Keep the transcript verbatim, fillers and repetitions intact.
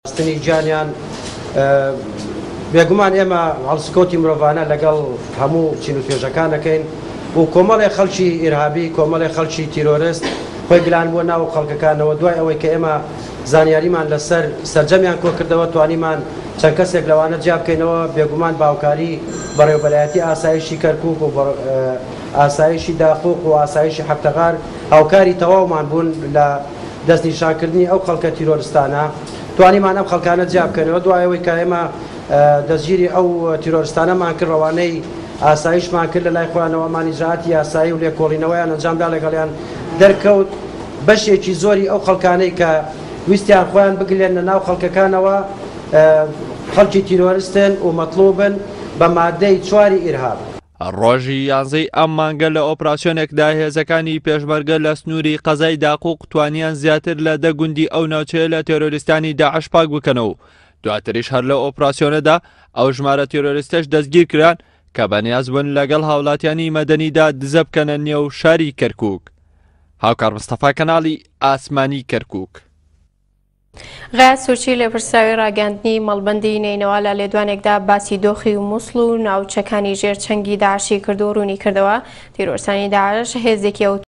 ستنی جانیان بێگومان ئێمە هەڵسکۆتی مرۆڤانە لەگەڵ هەموو چین و توێژەکانەکەین و کۆمەڵێ خەڵکی ئیرهابی کۆمەڵێ خەڵکی تیرۆریست خۆی گلان بۆ ناو خەڵکەکانەوە دوای ئەوەی کە ئێمە زانیاریمان لەسەر سەرجەمیان کۆ کردەوە توانیمان چەند کەسێک لەوانە جیا بکەینەوە بێگومان باوکاری بەڕێوەبەرایەتی ئاسایشی کەرکووک و ئاسایشی داخۆق و ئاسایشی حەفتەغار هاوکاری تەواومان بوون لە دەستنیشانکردنی ئەو خەڵکە تیرۆریستانە توانیمان ئەم خەڵکانە جیا بکەنەوە دوای ئەوەی کە ئێمە دەستگیری ئەو تیرۆریستانەمان کرد ڕەوانەی ئاسایشمان کرد لە لای خۆیانەوەمان ئیجراعاتی یاسایی و لێکۆڵینەوەیان ئەنجامدا لەگەڵیان دەرکەوت بەشێکی زۆری ئەو خەڵکانەی کە ویستیان خۆیان بگلێن لە ناو خەڵکەکانەوە خەڵکی تیرۆریستن و مەطلوبن بە مادەی چواری ئیرهاب. ڕۆژی یانزەی ئەم مانگە لە ئۆپراسیۆنێکدا هێزەکانی پێشمەرگە لە سنووری قەزای داقوق توانیان زیاتر لە دە گوندی ئەو ناوچەیە لە تێرۆریستانی داعش پاک بکەنەوە. دواتریش هەر لە ئۆپراسیۆنەدا ئەو ژمارە تیرۆریستەش دەستگیر کران کە بەنیاز بوون لەگەڵ هاوڵاتیانی مەدەنیدا دزە بکەنە نێو شاری کەرکووک. هاوکار مستەفا کەناڵی ئاسمانی کەرکووک. غا سوورچی لە پرساوی ڕاگەاندنی مەڵبەندی نینەوە لە لێدوانێکدا باسی دۆخی و مووسڵ و ناوچەکانی ژێرچەنگی داعشی کردو و ڕوونی کردەوە. تیرۆرسانی داعش هێزێکی